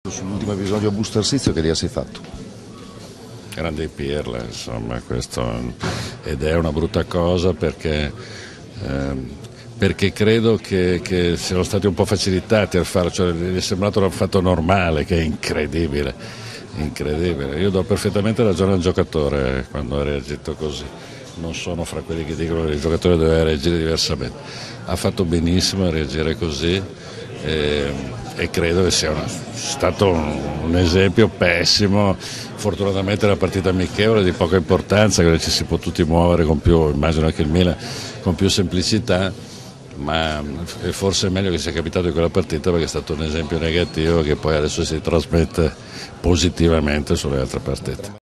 Sull'ultimo episodio a Busto Arsizio che idea sei fatto? Grande pirla, insomma, questo, ed è una brutta cosa perché credo che siano stati un po' facilitati a farlo, cioè gli è sembrato un fatto normale, che è incredibile. Io do perfettamente ragione al giocatore quando ha reagito così, non sono fra quelli che dicono che il giocatore deve reagire diversamente, ha fatto benissimo a reagire così e credo che sia stato un esempio pessimo. Fortunatamente la partita amichevole di poca importanza, che ci si può tutti muovere con più, immagino anche il Milan, con più semplicità, ma forse è meglio che sia capitato in quella partita perché è stato un esempio negativo che poi adesso si trasmette positivamente sulle altre partite.